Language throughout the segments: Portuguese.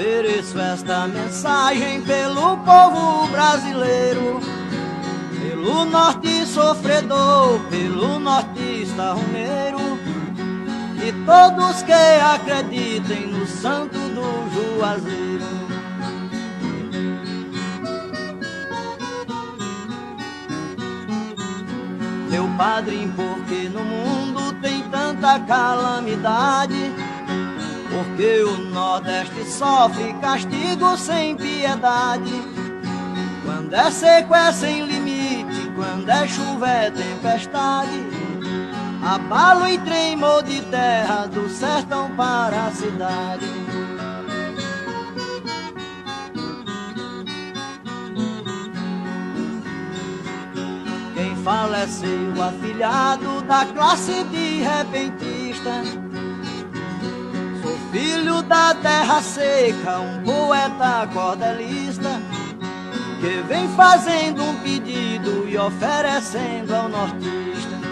Ofereço esta mensagem pelo povo brasileiro, pelo norte sofredor, pelo nortista romeiro, e todos que acreditem no santo do Juazeiro. Meu padrinho, porque no mundo tem tanta calamidade? Porque o Nordeste sofre castigo sem piedade. Quando é seco é sem limite, quando é chuva é tempestade. Abalo e tremor de terra do sertão para a cidade. Quem faleceu afilhado da classe de repentista, sou filho da terra seca, um poeta cordelista, que vem fazendo um pedido e oferecendo ao nortista.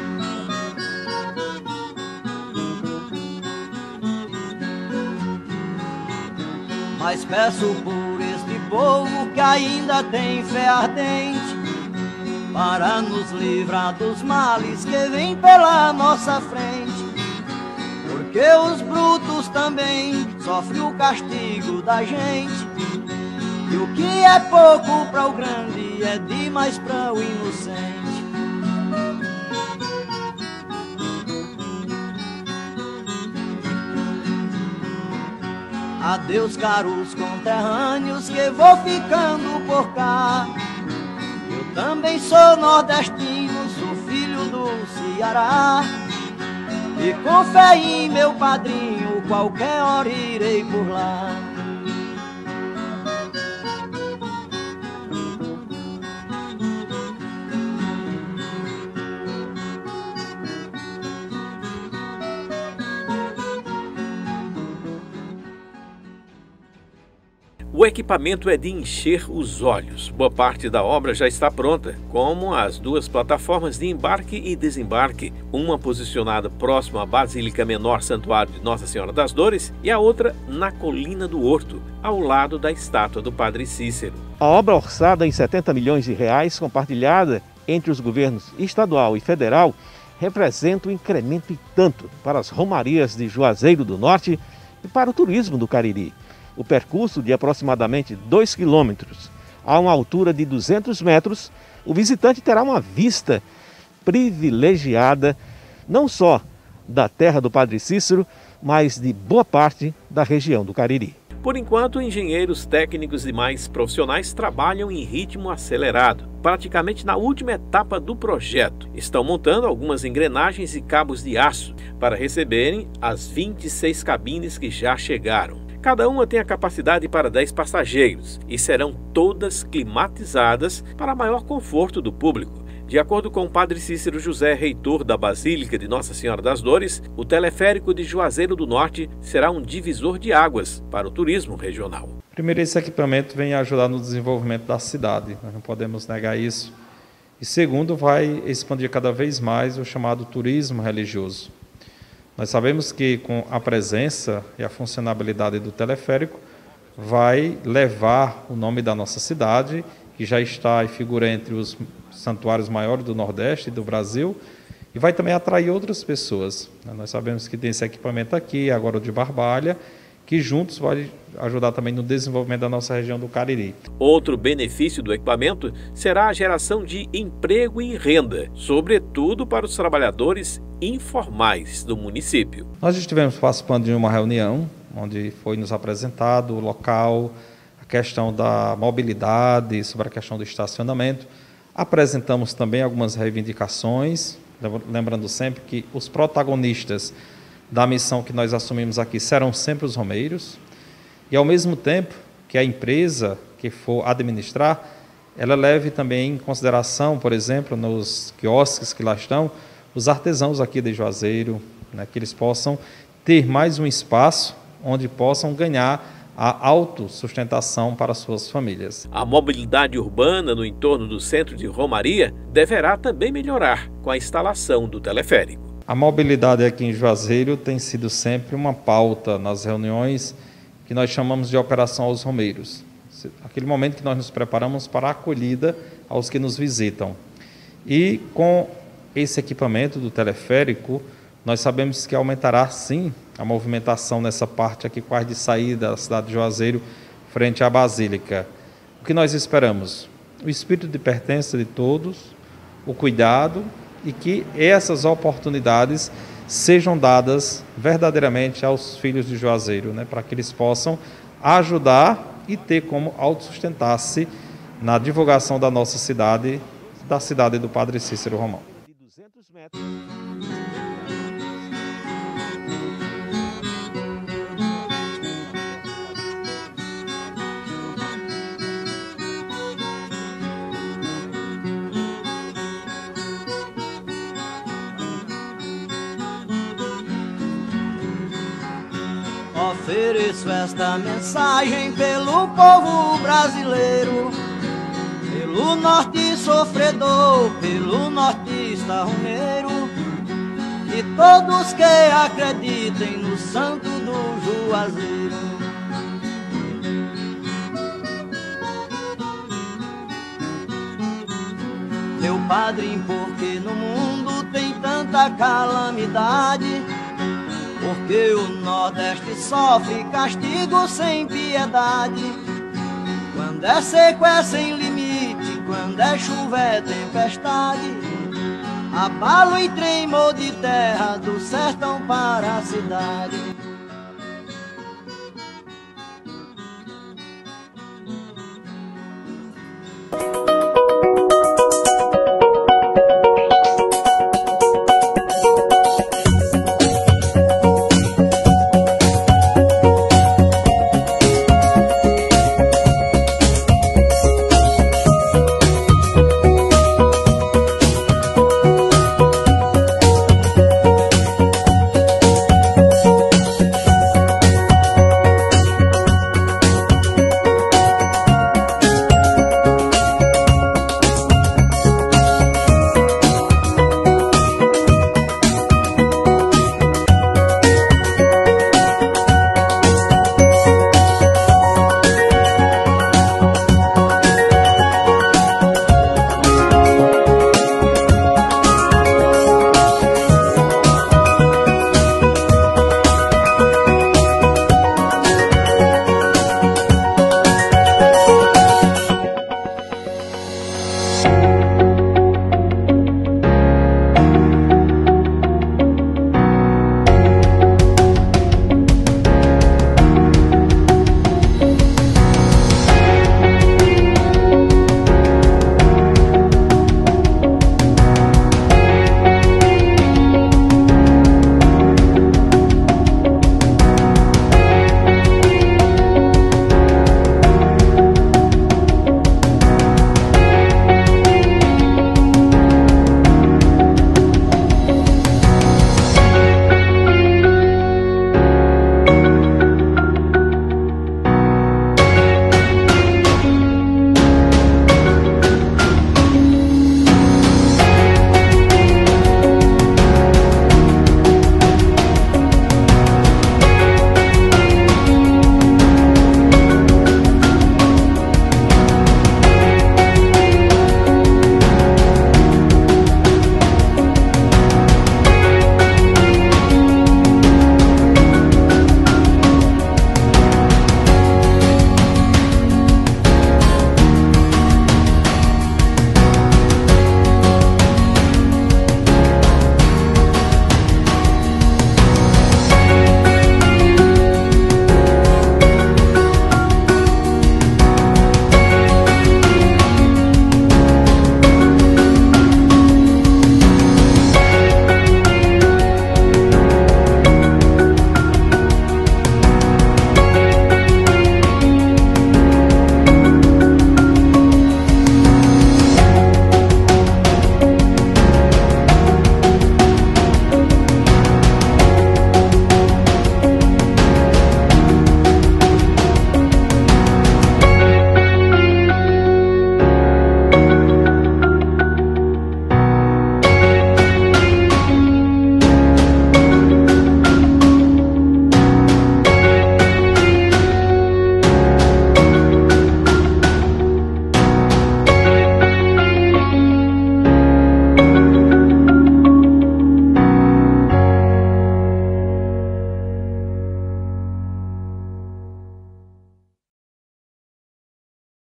Mas peço por este povo que ainda tem fé ardente, para nos livrar dos males que vêm pela nossa frente. Porque os brutos também sofrem o castigo da gente, e o que é pouco para o grande é demais para o inocente. Adeus, caros conterrâneos, que vou ficando por cá. Eu também sou nordestino, sou filho do Ceará, e com fé em meu padrinho, qualquer hora irei por lá. O equipamento é de encher os olhos. Boa parte da obra já está pronta, como as duas plataformas de embarque e desembarque, uma posicionada próximo à Basílica Menor Santuário de Nossa Senhora das Dores e a outra na Colina do Horto, ao lado da estátua do Padre Cícero. A obra orçada em 70 milhões de reais, compartilhada entre os governos estadual e federal, representa um incremento e tanto para as romarias de Juazeiro do Norte e para o turismo do Cariri. O percurso de aproximadamente 2 quilômetros, a uma altura de 200 metros, o visitante terá uma vista privilegiada, não só da terra do Padre Cícero, mas de boa parte da região do Cariri. Por enquanto, engenheiros técnicos e mais profissionais trabalham em ritmo acelerado, praticamente na última etapa do projeto. Estão montando algumas engrenagens e cabos de aço para receberem as 26 cabines que já chegaram. Cada uma tem a capacidade para 10 passageiros e serão todas climatizadas para maior conforto do público. De acordo com o Padre Cícero José, reitor da Basílica de Nossa Senhora das Dores, o teleférico de Juazeiro do Norte será um divisor de águas para o turismo regional. Primeiro, esse equipamento vem ajudar no desenvolvimento da cidade, nós não podemos negar isso. E segundo, vai expandir cada vez mais o chamado turismo religioso. Nós sabemos que com a presença e a funcionalidade do teleférico vai levar o nome da nossa cidade, que já está e figura entre os santuários maiores do Nordeste e do Brasil, e vai também atrair outras pessoas. Nós sabemos que tem esse equipamento aqui, agora o de Barbalha, que juntos vai ajudar também no desenvolvimento da nossa região do Cariri. Outro benefício do equipamento será a geração de emprego e renda, sobretudo para os trabalhadores informais do município. Nós estivemos participando de uma reunião onde foi nos apresentado o local, a questão da mobilidade, sobre a questão do estacionamento. Apresentamos também algumas reivindicações, lembrando sempre que os protagonistas da missão que nós assumimos aqui serão sempre os romeiros, e ao mesmo tempo que a empresa que for administrar, ela leve também em consideração, por exemplo, nos quiosques que lá estão, os artesãos aqui de Juazeiro, né, que eles possam ter mais um espaço onde possam ganhar a autossustentação para suas famílias. A mobilidade urbana no entorno do centro de Romaria deverá também melhorar com a instalação do teleférico. A mobilidade aqui em Juazeiro tem sido sempre uma pauta nas reuniões que nós chamamos de Operação aos Romeiros. Aquele momento que nós nos preparamos para a acolhida aos que nos visitam. E com esse equipamento do teleférico, nós sabemos que aumentará sim a movimentação nessa parte aqui quase de saída da cidade de Juazeiro, frente à Basílica. O que nós esperamos? O espírito de pertença de todos, o cuidado e que essas oportunidades sejam dadas verdadeiramente aos filhos de Juazeiro, né, para que eles possam ajudar e ter como autossustentar-se na divulgação da nossa cidade, da cidade do Padre Cícero Romão. Ofereço esta mensagem pelo povo brasileiro, pelo norte sofredor, pelo nortista romeiro, e todos que acreditem no santo do Juazeiro. Meu padrinho, porque no mundo tem tanta calamidade? Porque o Nordeste sofre castigo sem piedade. Quando é seco é sem limite, quando é chuva é tempestade. Abalo e tremor de terra do sertão para a cidade.